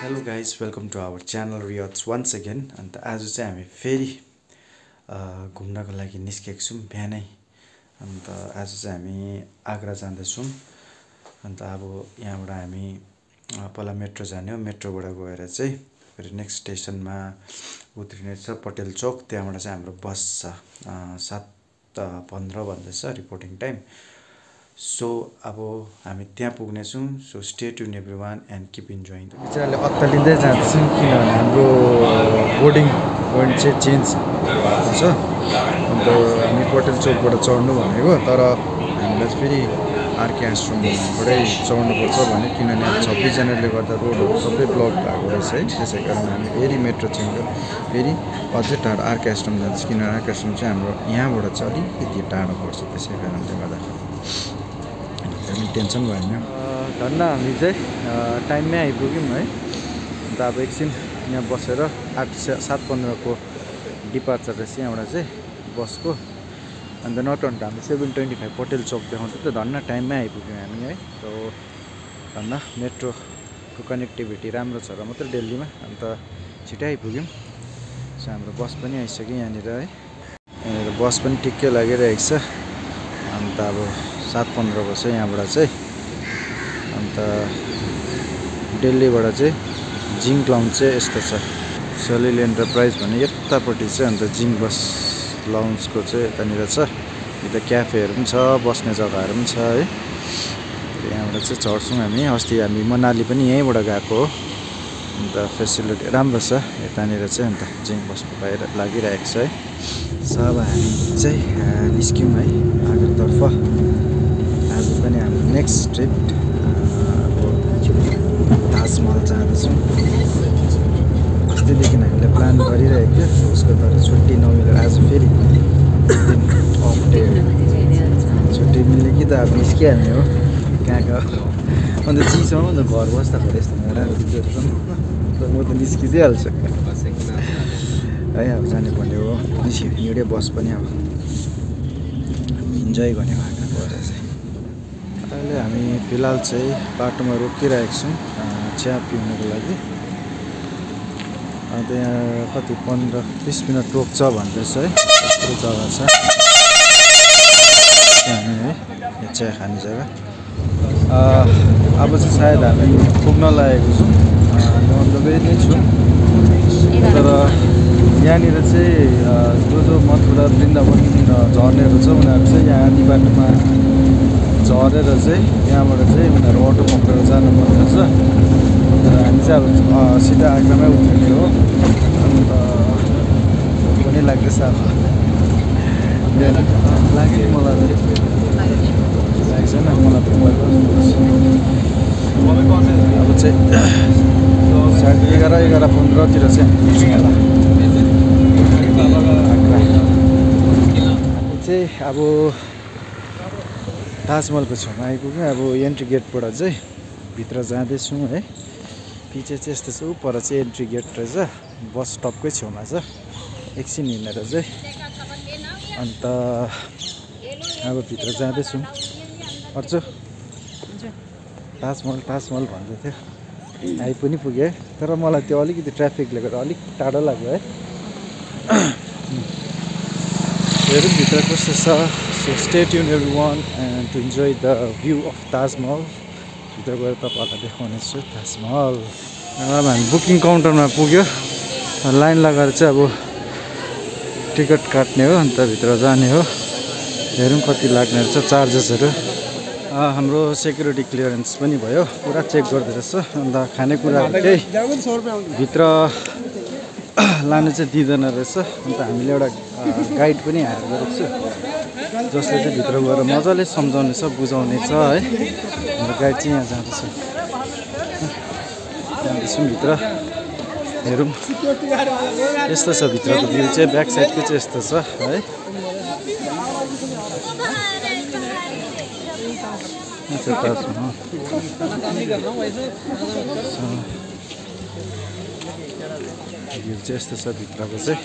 Hello guys welcome to our channel रियट्स once again. अन्त आज चाहिँ हामी फेरि घुम्नको लागि निस्केको छौँ बिहानै। अन्त आज चाहिँ हामी आगरा जाँदैछौँ। अन्त अब यहाँबाट हामी पहिला मेट्रो जाने हो। मेट्रोबाट गएर चाहिँ फेरि नेक्स्ट स्टेसनमा उत्रिने छ पटेल चोक। त्यहाँबाट चाहिँ हाम्रो बस छ 7:15 भन्दैछ रिपोर्टिङ टाइम। सो अब हामी त्यहाँ पुग्नेछौँ। So stay tune everyone and keep enjoying. बिचराले अत्तालिँदै जान्छौँ किनभने हाम्रो बोर्डिङ पोइन्ट चाहिँ चेन्ज भएको छ। अन्त हामी पटेल चोकबाट चढ्नु भनेको, तर हामीलाई फेरि आरके आश्रमबाटै चढ्नुपर्छ भने, किनभने 26 जनवरीले गर्दा रोडहरू सबै ब्लक भएको रहेछ है। त्यसै कारण हामी फेरि मेट्रो चेन्ज गरेर फेरि अझै टाढो आरके आश्रम जान्छ, किनभने आरके आश्रम चाहिँ हाम्रो यहाँबाट चाहिँ अलिकति टाढो पर्छ। त्यसै कारणले गर्दा हामी टेन्सन भएन। धन्न हामी चाहिँ टाइममै आइपुग्यौँ है। अन्त अब एकछिन यहाँ बसेर 7:15 को डिपार्चर रहेछ यहाँबाट चाहिँ बसको। अन्त नटन्ट हामी 7:25 पटेल चोक देखाउँथ्यो त। धन्न टाइममै आइपुग्यौँ हामी है। सो धन्न मेट्रोको कनेक्टिभिटी राम्रो छ र मात्र दिल्लीमा। अन्त छिटै आइपुग्यौँ। सो हाम्रो बस पनि आइसक्यो यहाँनिर है। यहाँनिर बस पनि ठिक्कै लागिरहेको छ। अन्त अब 7:15 को छ यहाँबाट चाहिँ। अन्त दिल्लीबाट चाहिँ जिङ्क लाउन्ज चाहिँ यस्तो छ, सलिल एन्टरप्राइज भन्ने यतापट्टि चाहिँ। अन्त जिङ्क बस लाउन्जको चाहिँ यतानिर छ। यता क्याफेहरू पनि छ, बस्ने जग्गाहरू पनि छ है। यहाँबाट चाहिँ चढ्छौँ हामी। अस्ति हामी मनाली पनि यहीँबाट गएको हो। अन्त फेसिलिटी राम्रो छ यतानिर चाहिँ। अन्त जिङ्क बस बाहिर लागिरहेको छ है। सब हामी चाहिँ निस्क्यौँ है आगरतर्फ। आज पनि हाम्रो नेक्स्ट ट्रिप ताजमहल जाँदैछौँ। अस्तिदेखि हामीले प्लान गरिरहेको थियो, उसको तर छुट्टी नमिलेर आज फेरि अफ डे। छुट्टी मिल्ने कि त अब निस्किहाल्ने हो कहाँ कहाँ। अन्त चिसो अन्त घर बस्दाखेरि यस्तो राम्रो देख्छ नि, म त निस्किदिइहाल्छु है। अब जाने पर्ने हो। निस्क्यो हिँड्यो बस पनि। अब इन्जोय गर्ने भएको भएर चाहिँ अहिले हामी फिलहाल चाहिँ बाटोमा रोकिरहेको छौँ चिया पिउनुको लागि। अन्त यहाँ कति 15-20 मिनट रोक्छ भन्दैछ है। यस्तो जग्गा छ हामी है, यो चिया खाने जग्गा। अब चाहिँ सायद हामी पुग्न लागेको छौँ। म अन द वे नै छु। तर यहाँनिर चाहिँ जो मथुरा वृन्दावन झर्नेहरू छ उनीहरू चाहिँ यहाँ आधी बाटोमा झरेर चाहिँ यहाँबाट चाहिँ उनीहरू अटो पक्रेर जानुपर्ने रहेछ। तर हामी चाहिँ अब सिधा आग्रामै उठ्ने हो। अन्त पनि लाग्दैछ अब लाग्यो मलाई लाग्दैन। मलाई अब चाहिँ 11:15 चाहिँ हामी चाहिँ अब ताजमहलको छेउमा आइपुग्यौँ। अब एन्ट्री गेटबाट चाहिँ भित्र जाँदैछौँ है। पछि चाहिँ यस्तो छ, पर चाहिँ एन्ट्री गेट रहेछ, बस स्टपकै छेउमा छ। एकछिन हिँडेर चाहिँ अन्त अब भित्र जाँदैछौँ। अर्चो ताजमहल भन्दै थियो, आइ पनि पुगेँ। तर मलाई त्यो अलिकति ट्राफिकले गर्दा अलिक टाढो लाग्यो है। हेरौँ भित्र कस्तो छ। So stay tune everyone and to enjoy the view of Taj Mahal. भित्र गएर तपाईँहरूलाई देखाउने छु ताजमहल। अब हामी बुकिङ काउन्टरमा पुग्यो। लाइन लगाएर चाहिँ अब टिकट काट्ने हो, अन्त भित्र जाने हो। हेरौँ कति लाग्ने रहेछ चार्जेसहरू। हाम्रो सेक्युरिटी क्लियरेन्स पनि भयो, पुरा चेक गर्दो रहेछ। अन्त खानेकुराहरू केही भित्र लानु चाहिँ दिँदैन रहेछ। अन्त हामीले एउटा गाइड पनि हायर गरेको छु, जसले चाहिँ भित्र गएर मजाले सम्झाउने छ, बुझाउने छ है। हाम्रो गाइड चाहिँ यहाँ जाँदैछ, जाँदैछौँ भित्र। हेरौँ यस्तो छ भित्रको भ्यू चाहिँ। ब्याक साइडको चाहिँ यस्तो छ है। भ्यू चाहिँ यस्तो छ भित्रको चाहिँ।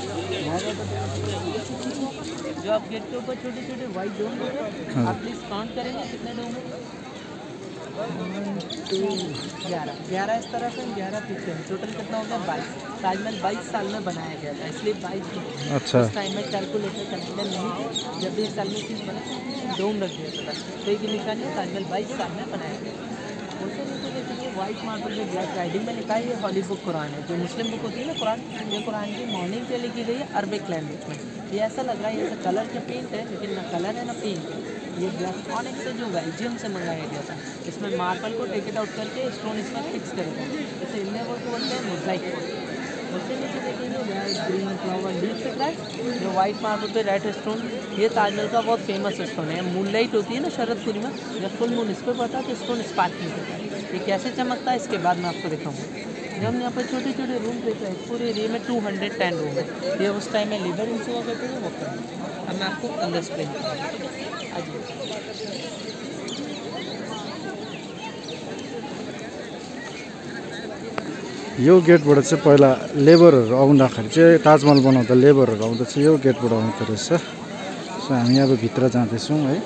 जो आप गेट के ऊपर छोटे-छोटे व्हाइट डोम है, आप प्लीज काउंट करेंगे कितने डोम है? 11 इस तरफ है, 11 पीछे है, टोटल कितना हो गया 22। ताजमहल 22 साल में बनाया गया था, इसलिए 22। अच्छा। उस टाइम में कैलकुलेटर कैलेंडर नहीं थे, जब भी इस साल में चीज़ बना डोम रख दिया था। तो एक निशानी है, ताजमहल 22 साल में बनाया गया। उससे नीचे देखिए वाइट मार्बल में ब्लैक राइडिंग में लिखा है ये हॉली बुक कुरान है, जो मुस्लिम बुक होती है ना कुरान, ये कुरान की मॉर्निंग पे लिखी गई है अरबिक लैंग्वेज में। ये ऐसा लग रहा है जैसे कलर के पेंट है, लेकिन ना कलर है ना पेंट है। ये ब्लैक ऑनिक से जो बेल्जियम से मंगाया गया था, इसमें मार्बल को टेक इट आउट करके स्टोन इसमें फिक्स करेगा, जैसे इंडिया को बोलते हैं मोज़ाइक को। उससे नीचे देखेंगे रेड ग्रीन फ्लावर लीफ से क्राइस्ट, जो वाइट मार्बल पे रेड स्टोन, ये ताजमहल का बहुत फेमस स्टोन है। मूनलाइट होती है ना शरदपुरी में, जब फुल मून इस पर पड़ता है तो स्टोन स्पार्किंग होता है। ये कैसे चमकता है इसके बाद मैं आपको दिखाऊंगा। जब हम यहाँ पर छोटे छोटे रूम देख रहे हैं, पूरे एरिया में 210 रूम है। ये उस टाइम में लेबर रूम से हुआ करते थे, वो कर अब मैं आपको अंदर एक्सप्लेन करूँगा। यो गेटबाट चाहिँ पहिला लेबरहरू आउँदाखेरि चाहिँ ताजमहल बनाउँदा लेबरहरू आउँदा चाहिँ यो गेटबाट आउँदो रहेछ। सो हामी अब भित्र जाँदैछौँ है।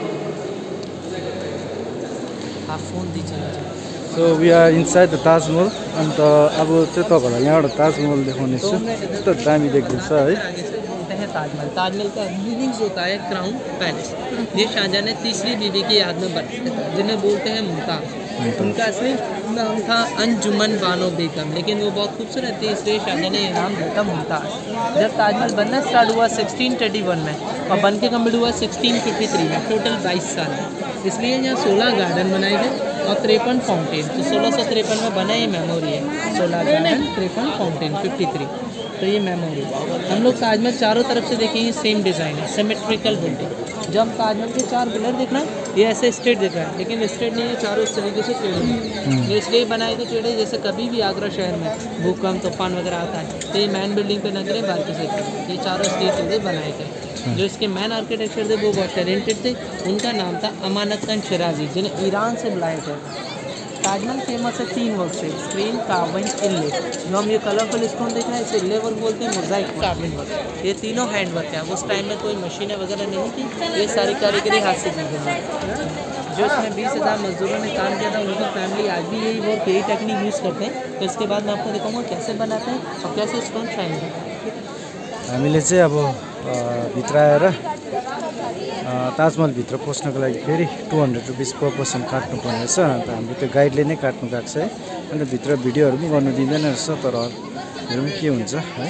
So we are inside the Taj Mahal. अन्त अब चाहिँ तपाईँहरूलाई यहाँबाट ताजमहल देखाउने छु, यस्तो दामी देख्दैछ है। ताजमहल, ताजमहल का मीनिंग्स होता है क्राउन पैलेस। ये शाहजहां ने तीसरी बीवी की याद में बनाया था, जिन्हें बोलते हैं मुमताज़। उनका असली नाम था अंजुमन बानो बेगम, लेकिन वो बहुत खूबसूरत थी इसलिए शाहजहां ने ये नाम दिया था मुमताज़। जब ताजमहल बनना स्टार्ट हुआ 1631 में और बन के कम्प्लीट हुआ 1653 में, टोटल 22 साल है। इसलिए यहाँ 16 गार्डन बनाए गए और 53 फाउंटेन। तो 1653 में बना ये मेमोरी है, 16 गार्डन 53 फाउंटेन 53। तो ये मेमोरी। हम लोग ताजमहल चारों तरफ से देखेंगे सेम डिज़ाइन है, सिमेट्रिकल बिल्डिंग। जब हम ताजमहल के 4 पिलर देख रहे हैं, ये ऐसे स्ट्रेट दिख रहा है, लेकिन स्ट्रेट नहीं है, चारों इस तरीके से टेढ़े हैं। ये इसलिए बनाए गए टेढ़े, जैसे कभी भी आगरा शहर में भूकंप तूफान वगैरह आता है तो ये मैन बिल्डिंग पे न गिरे, बाकी से ये चारों इसलिए टेढ़े बनाए गए। जो इसके मैन आर्किटेक्चर थे वो बहुत टैलेंटेड थे, उनका नाम था अमानत खान शिराजी, जिन्हें ईरान से बुलाया गया। ताजमहल फेमस है 3 वर्क से, स्क्रीन, कार्विंग, इनले। जो हम ये कलरफुल स्टोन देख रहे हैं, इसे इनले वर्क बोलते हैं, मोज़ाइक, कार्विंग वर्क। ये तीनों हैंड वर्क है। उस टाइम में कोई मशीनें वगैरह नहीं थी, ये सारी कारीगरी हाथ से की गई। जो इसमें 20,000 मजदूरों ने काम किया था, उनकी फैमिली आज भी यही वर्क, यही टेक्निक यूज़ करते हैं। तो इसके बाद मैं आपको दिखाऊंगा कैसे बनाते हैं और कैसे स्टोन शाइन करते हैं। हामीले चाहिँ अब भित्र आएर ताजमहलभित्र पस्नको लागि फेरि 200 रुपिस पर पर्सन काट्नुपर्ने रहेछ। अन्त हाम्रो त्यो गाइडले नै काट्नु गएको छ है। अन्त भित्र भिडियोहरू पनि गर्नु दिँदैन रहेछ, तर हेरौँ के हुन्छ है।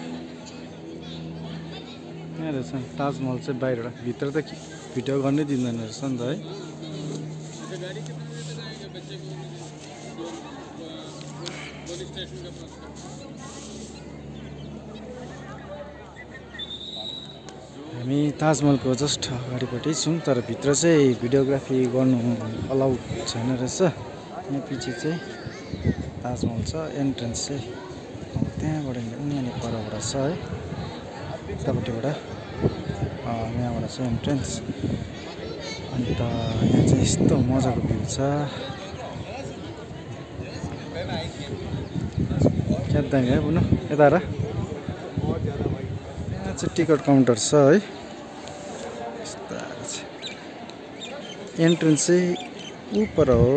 यहाँ रहेछ ताजमहल चाहिँ बाहिरबाट, भित्र त भिडियो गर्नै दिँदैन रहेछ नि त है। हामी ताजमहलको जस्ट अगाडिपट्टि छौँ, तर भित्र चाहिँ भिडियोग्राफी गर्नु अलाउ छैन रहेछ। यहाँ पछि चाहिँ ताजमहल छ, एन्ट्रेन्स चाहिँ त्यहाँबाट यहाँनिर परबाट छ है, उतापट्टिबाट यहाँबाट छ एन्ट्रेन्स। अन्त यहाँ चाहिँ यस्तो मजाको भ्यू छ, क्या दामी है बुनु। यता र यहाँ चाहिँ टिकट काउन्टर छ है। एन्ट्रेन्स चाहिँ उपर हो,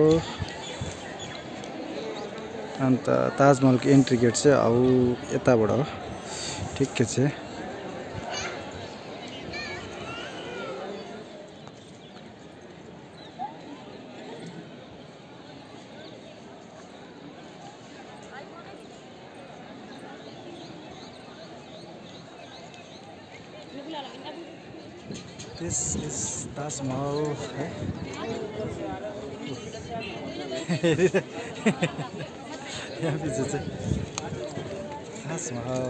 अन्त ताजमहलको एन्ट्री गेट चाहिँ हौ यताबाट हो। ठिकै छ। This is Taj Mahal है। यहाँ पछि चाहिँ ताज महल।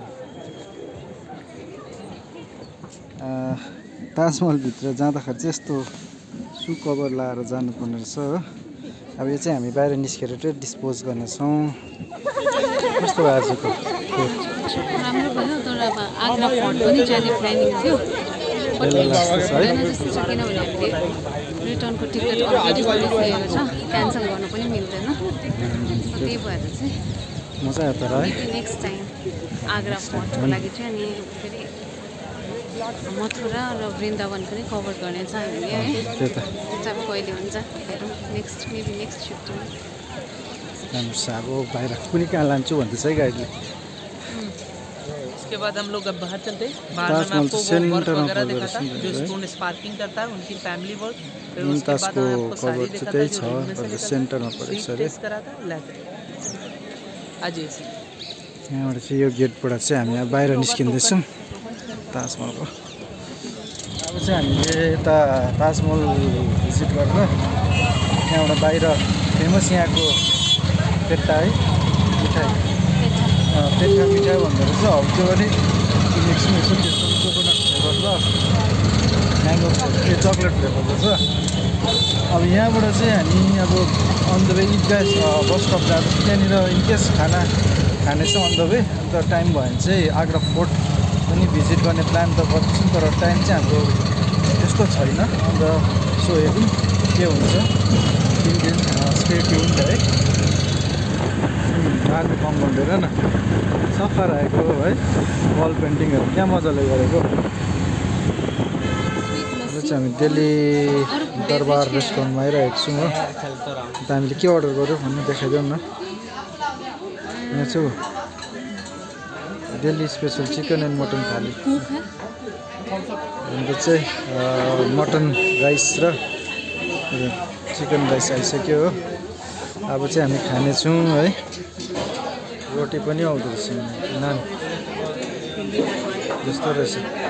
ताजमहलभित्र जाँदाखेरि चाहिँ यस्तो सु कभर लाएर जानुपर्ने रहेछ हो। अब यो चाहिँ हामी बाहिर निस्केर चाहिँ डिस्पोज गर्नेछौँ। कस्तो भयो आजको? राम्रो भयो, तर अब आग्रा फोर्ट पनि जाने प्लानिङ थियो, बट जान जस्तो छ, किनभने हामीले रिटर्नको टिकट अलरेडी गरिसकेको छ, क्यान्सल गर्नु पनि मिल्दैन। त्यही भएर चाहिँ मजा आयो तर है। नेक्स्ट टाइम आग्रा फोर्टको लागि चाहिँ अनि फेरि मथुरा र वृन्दावन पनि कभर गर्नेछ हामीले है। त्यो त चाहिँ कहिले हुन्छ हेरौँ, नेक्स्ट छुट्टीमा। राम्रो छ। अब बाहिर कुनै कहाँ लान्छु भन्दैछ है गाइडले। उसके बाद हम लोग अब बाहर चलते हैं। बाहर में मैं आपको वो वर्क वगैरह दिखाता जो स्टूडेंट स्पार्किंग करता है, उनकी फैमिली वर्क। फिर उसके बाद मैं आपको सारी दिखाता जो सेन्टरमा परेछ अरे। टेस्ट कराता लाते आज ऐसे यहाँबाट चाहिँ यो गेटबाट चाहिँ हामी अब बाहिर निस्किँदैछौँ ताजमहलको। अब चाहिँ हामीले यता ताजमहल भिजिट गरेर त्यहाँबाट बाहिर फेमस यहाँको पेट्टा है मिठाई, पेट्टा मिठाई भन्दो रहेछ। हौ त्यो पनि किनेको छु यसो। त्यस्तो कोकोनट फ्लेभर र म्याङ्गो फ्लेभर, चक्लेट फ्लेभर रहेछ। अब यहाँबाट चाहिँ हामी अब on the way Idgah bus stop जाँदैछ। त्यहाँनिर इनकेस खाना खाने छ अन द वे। अन्त टाइम भयो भने चाहिँ आग्रा फोर्ट पनि भिजिट गर्ने प्लान त गर्दैछौँ, तर टाइम चाहिँ हाम्रो त्यस्तो छैन। अन्त सो हेरौँ के हुन्छ। स्टे ट्युन्ड है। आर्मी कम्पाउन्ड हेर न, सफा रहेको है। वल पेन्टिङहरू क्या मजाले गरेको। चाहिँ हामी दिल्ली दरबार रेस्टुरेन्टमा आइरहेको छौँ हो। अन्त हामीले के अर्डर गऱ्यौँ भन्ने देखाइदेऊ न। यहाँ छु Delhi special chicken and mutton thali. अन्त चाहिँ मटन राइस र चिकन राइस आइसक्यो हो। अब चाहिँ हामी खानेछौँ है। रोटी पनि आउँदो रहेछ, नान जस्तो रहेछ।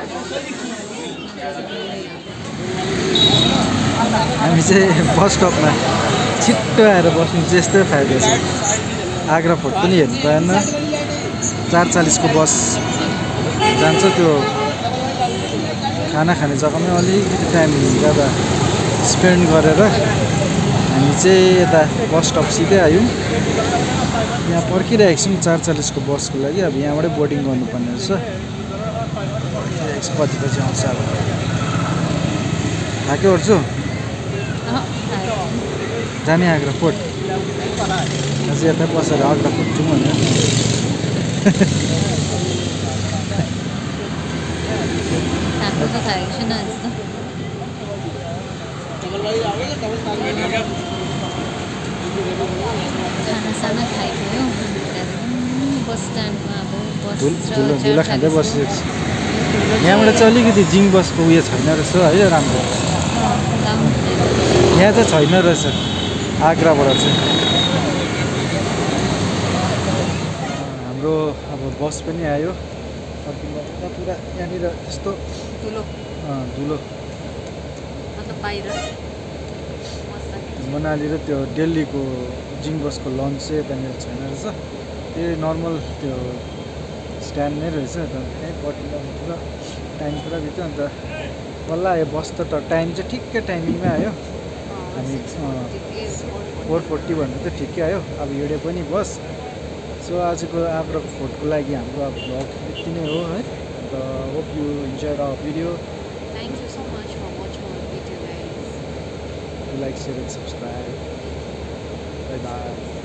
हामी चाहिँ बस स्टपमा छिट्टो आएर बस्नु चाहिँ यस्तै फाइदा छ। आग्रा फोर्ट पनि हेर्नु पाएन। 4:40 को बस जान्छ। त्यो खाना खाने जग्गामै अलिकति टाइम ज्यादा स्पेन्ड गरेर हामी चाहिँ यता बस स्टप सिधै आयौँ। यहाँ पर्खिरहेको छौँ 4:40 को बसको लागि। अब यहाँबाटै बोर्डिङ गर्नुपर्ने रहेछ। कति बजी आउँछ अब थाक्यो ओर्छु जाने आग्रा फोर्ट। अझै यता बसेर आग्रा फोर्ट जाउँ भनेर। खानासाना खाइदियो। बस स्ट्यान्डमा अब धुलो खाँदै बसेको छु। यहाँबाट चाहिँ अलिकति जिङ बसको उयो छैन रहेछ है राम्रो। यहाँ चाहिँ छैन रहेछ आग्राबाट चाहिँ। हाम्रो अब बस पनि आयो। पुरा यहाँनिर यस्तो धुलो मनाली र त्यो दिल्लीको जिङ बसको लन्च चाहिँ त्यहाँनिर छैन रहेछ। त्यो नर्मल त्यो स्ट्यान्ड नै रहेछ। त्यहीँ पर्खिँदा पुरा टाइम पुरा बित्यो। अन्त बल्ल आयो बस त टाइम चाहिँ ठिक्कै टाइमिङमा आयो। हामी 4:40 भन्दा त ठिकै आयो। अब हिँड्यो पनि बस। सो आजको आग्रा फोर्टको लागि हाम्रो अब भ्लग यति नै हो है। अन्त hope you enjoy our video. Thank you so much for watching our video guys. Like, share and subscribe. Bye bye.